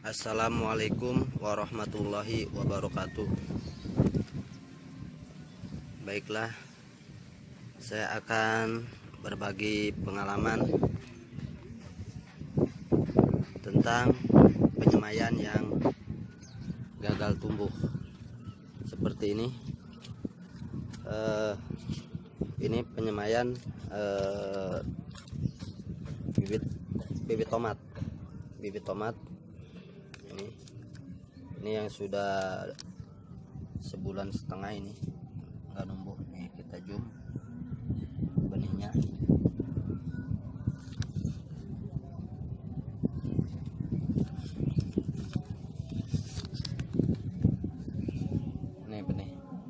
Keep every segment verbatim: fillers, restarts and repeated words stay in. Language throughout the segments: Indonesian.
Assalamualaikum warahmatullahi wabarakatuh. Baiklah, saya akan berbagi pengalaman tentang penyemaian yang gagal tumbuh seperti ini. Uh, ini penyemaian uh, bibit bibit tomat, bibit tomat. Ini, ini yang sudah sebulan setengah ini nggak numbuh. Nih kita zoom benihnya. Ini benih,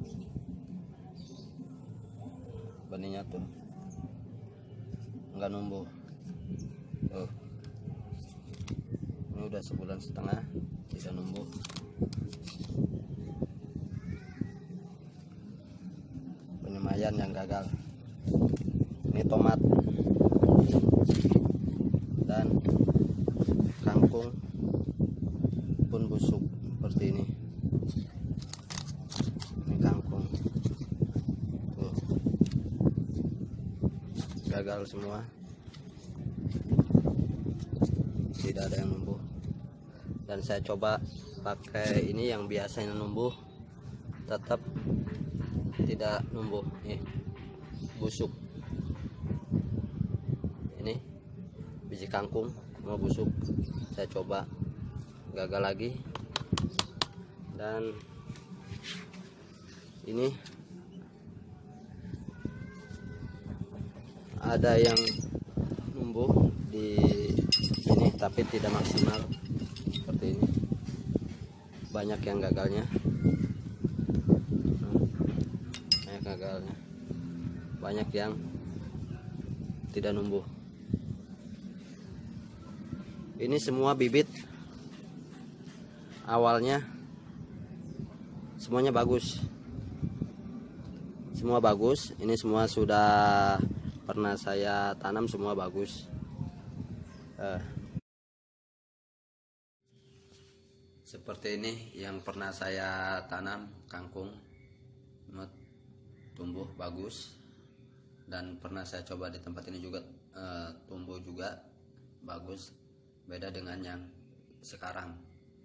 benihnya tuh nggak numbuh. Tuh. Ini udah sebulan setengah tidak numbuh. Penyemaian yang gagal. Ini tomat dan kangkung pun busuk seperti ini. Ini kangkung tuh, gagal semua, tidak ada yang numbuh. Dan saya coba pakai ini yang biasanya numbuh, tetap tidak numbuh. Nih busuk, ini biji kangkung mau busuk. Saya coba gagal lagi. Dan ini ada yang numbuh di ini tapi tidak maksimal seperti ini. Banyak yang gagalnya, banyak gagalnya, banyak yang tidak numbuh. Ini semua bibit awalnya semuanya bagus, semua bagus. Ini semua sudah pernah saya tanam, semua bagus. Uh. Seperti ini yang pernah saya tanam kangkung, tumbuh bagus. Dan pernah saya coba di tempat ini juga e, tumbuh juga bagus. Beda dengan yang sekarang.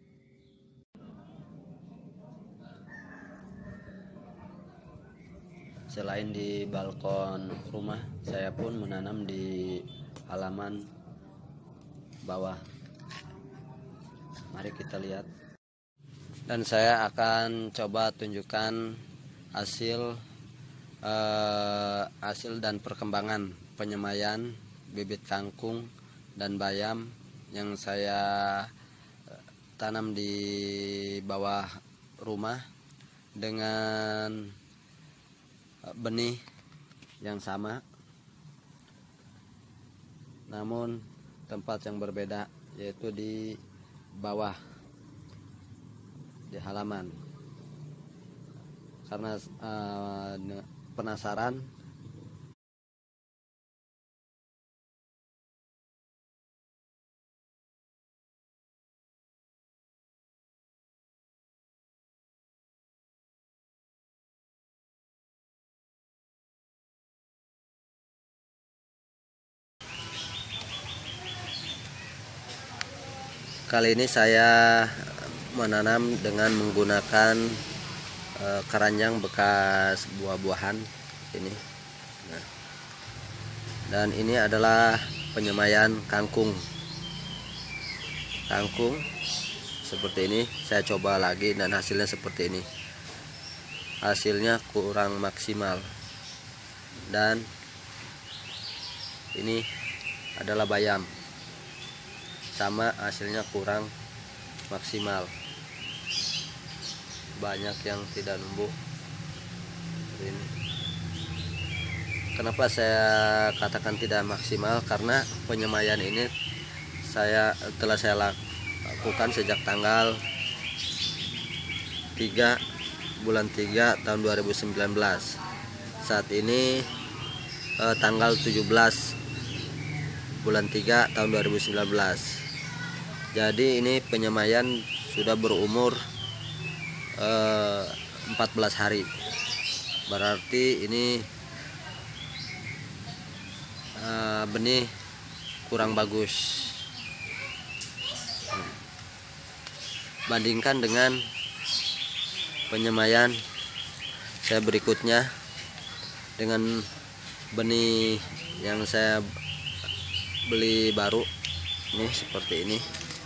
Selain di balkon rumah, saya pun menanam di halaman bawah. Mari kita lihat. Dan saya akan coba tunjukkan hasil eh, hasil dan perkembangan penyemaian bibit kangkung dan bayam yang saya tanam di bawah rumah dengan benih yang sama, namun tempat yang berbeda, yaitu di bawah di halaman. Karena uh, penasaran, kali ini saya menanam dengan menggunakan e, keranjang bekas buah-buahan ini. Nah, dan ini adalah penyemaian kangkung. Kangkung seperti ini. Saya coba lagi dan hasilnya seperti ini. Hasilnya kurang maksimal. Dan ini adalah bayam. Sama, hasilnya kurang maksimal. Banyak yang tidak numbuh. Ini. Kenapa saya katakan tidak maksimal? Karena penyemaian ini saya telah saya lakukan sejak tanggal tiga bulan tiga tahun dua ribu sembilan belas. Saat ini eh, tanggal tujuh belas bulan tiga tahun dua ribu sembilan belas. Jadi ini penyemaian sudah berumur eh, empat belas hari. Berarti ini eh, benih kurang bagus. Bandingkan dengan penyemaian saya berikutnya dengan benih yang saya beli baru ini seperti ini.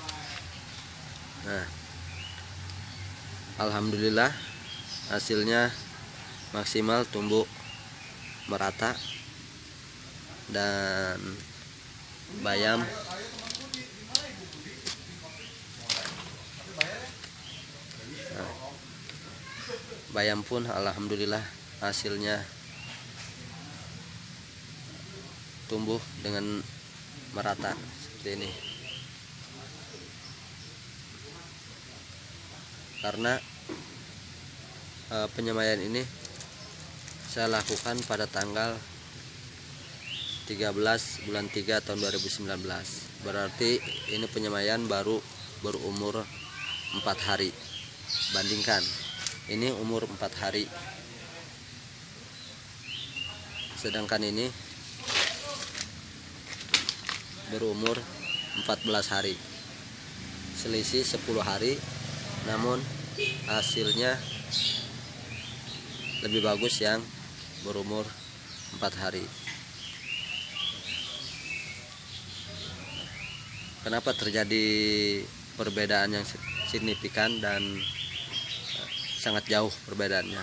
Nah, alhamdulillah hasilnya maksimal, tumbuh merata dan bayam nah, bayam pun alhamdulillah hasilnya tumbuh dengan merata seperti ini. Karena e, penyemaian ini saya lakukan pada tanggal tiga belas bulan tiga tahun dua ribu sembilan belas. Berarti ini penyemaian baru berumur empat hari. Bandingkan ini umur empat hari, sedangkan ini berumur empat belas hari, selisih sepuluh hari, namun hasilnya lebih bagus yang berumur empat hari. Kenapa terjadi perbedaan yang signifikan dan sangat jauh perbedaannya?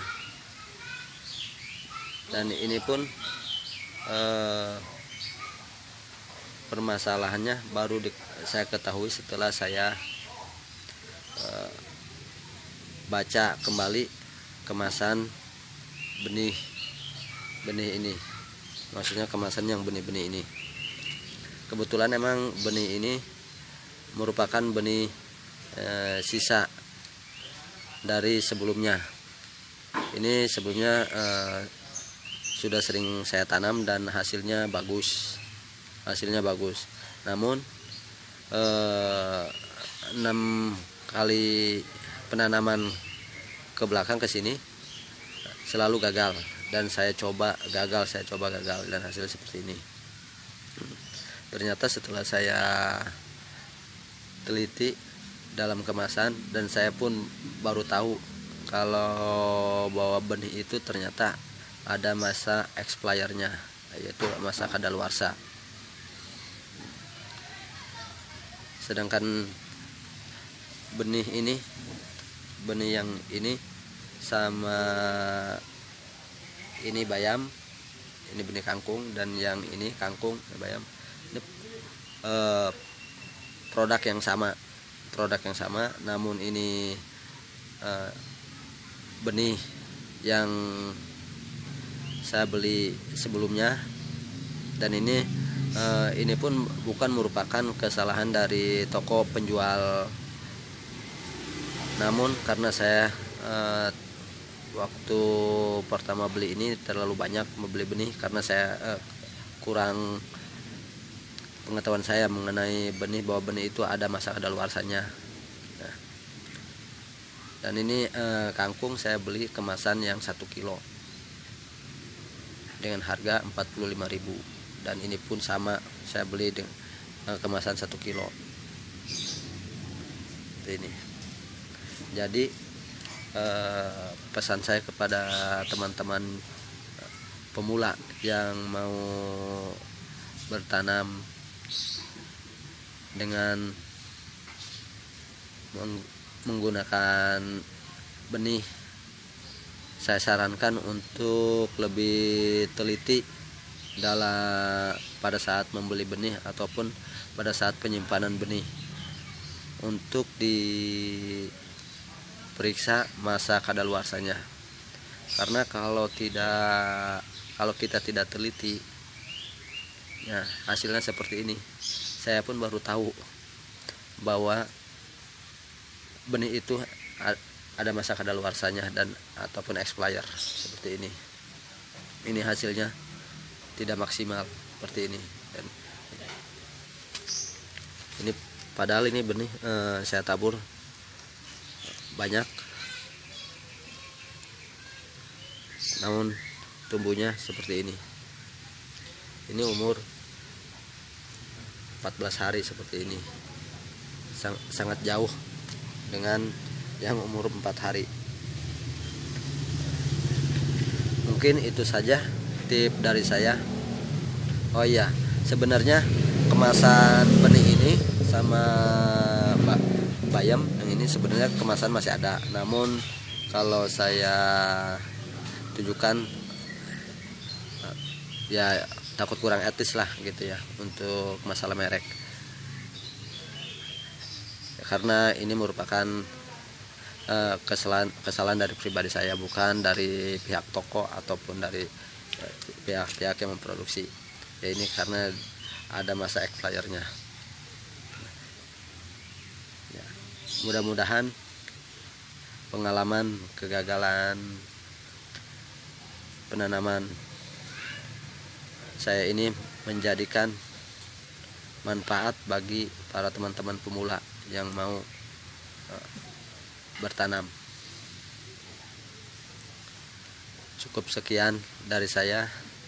Dan ini pun eh, permasalahannya baru di, saya ketahui setelah saya eh, baca kembali kemasan benih benih ini, maksudnya kemasan yang benih-benih ini. Kebetulan emang benih ini merupakan benih eh, sisa dari sebelumnya. Ini sebelumnya eh, sudah sering saya tanam dan hasilnya bagus, hasilnya bagus. Namun eh, enam kali penanaman ke belakang ke sini selalu gagal, dan saya coba gagal, saya coba gagal dan hasil seperti ini. Ternyata setelah saya teliti dalam kemasan, dan saya pun baru tahu kalau bahwa benih itu ternyata ada masa expirednya, yaitu masa kadaluarsa. Sedangkan benih ini, benih yang ini sama ini bayam, ini benih kangkung, dan yang ini kangkung bayam, ini eh, produk yang sama, produk yang sama, namun ini eh, benih yang saya beli sebelumnya, dan ini eh, ini pun bukan merupakan kesalahan dari toko penjual, namun karena saya eh, waktu pertama beli ini terlalu banyak membeli benih, karena saya eh, kurang pengetahuan saya mengenai benih, bahwa benih itu ada masa kadaluarsanya. Nah, dan ini eh, kangkung saya beli kemasan yang satu kilo dengan harga empat puluh lima ribu, dan ini pun sama, saya beli dengan eh, kemasan satu kilo. Ini jadi eh, pesan saya kepada teman-teman pemula yang mau bertanam dengan menggunakan benih, saya sarankan untuk lebih teliti dalam pada saat membeli benih ataupun pada saat penyimpanan benih, untuk diperiksa masa kadaluarsanya. Karena kalau tidak kalau kita tidak teliti, ya hasilnya seperti ini. Saya pun baru tahu bahwa benih itu ada masa kadaluarsanya dan ataupun expired seperti ini. Ini hasilnya tidak maksimal seperti ini, dan ini Padahal ini benih eh, saya tabur banyak, namun tumbuhnya seperti ini. Ini umur empat belas hari seperti ini, Sang, sangat jauh dengan yang umur empat hari. Mungkin itu saja tip dari saya. Oh iya, sebenarnya kemasan benih ini sama bayam yang ini sebenarnya kemasan masih ada, namun kalau saya tunjukkan ya takut kurang etis lah gitu ya untuk masalah merek, karena ini merupakan uh, kesalahan kesalahan dari pribadi saya, bukan dari pihak toko ataupun dari uh, pihak-pihak yang memproduksi ya. Ini karena ada masa expirednya ya. Mudah-mudahan pengalaman kegagalan penanaman saya ini menjadikan manfaat bagi para teman-teman pemula yang mau uh, bertanam. Cukup sekian dari saya,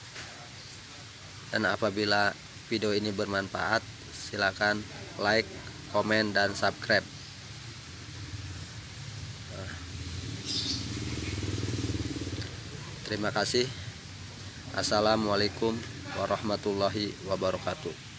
dan apabila video ini bermanfaat silakan like, komen, dan subscribe. uh, Terima kasih. Assalamualaikum warahmatullahi wabarakatuh.